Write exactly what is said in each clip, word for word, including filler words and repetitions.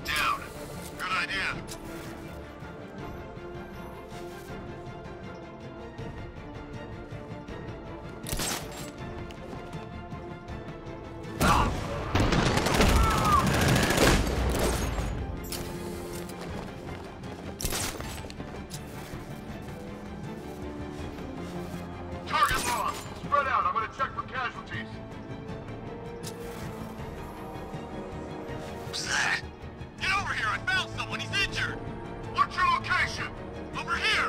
down. Good idea. Target lost. Spread out. I'm gonna check for casualties. What's that? Get over here! I found someone! He's injured! What's your location? Over here!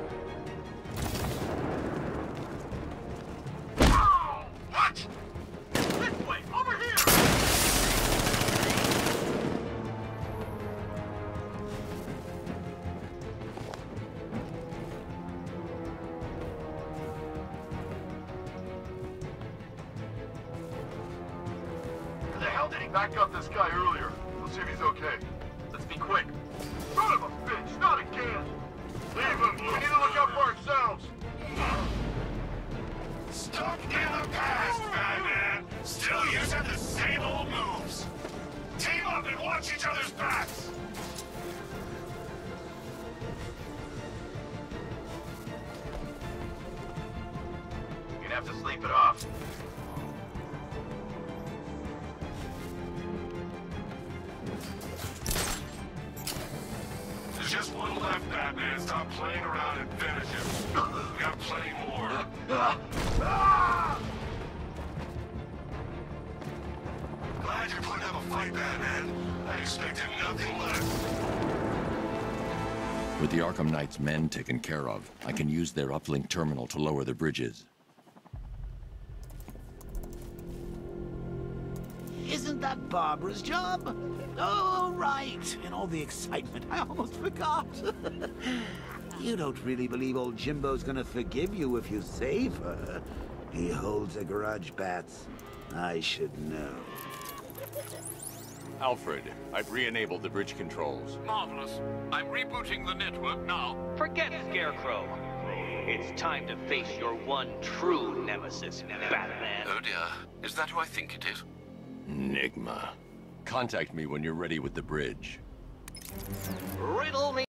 Oh! What? This way! Over here! Where the hell did he back up this guy earlier? We'll see if he's okay. Let's be quick. Son of a bitch! Not again! Leave him! We need to look out for ourselves! Stuck in the past, Batman! Still using the same old moves! Team up and watch each other's backs! You're gonna have to sleep it off. There's just one left, Batman. Stop playing around and finish him. We got plenty more. Glad you're putting up a fight, Batman. I expected nothing less. With the Arkham Knight's men taken care of, I can use their uplink terminal to lower the bridges. Isn't that Barbara's job? Oh, right. In all the excitement, I almost forgot. You don't really believe old Jimbo's gonna forgive you if you save her. He holds a grudge, Bats. I should know. Alfred, I've re-enabled the bridge controls. Marvelous. I'm rebooting the network now. Forget Scarecrow. It's time to face your one true nemesis, Batman. Oh dear. Is that who I think it is? Enigma. Contact me when you're ready with the bridge. Riddle me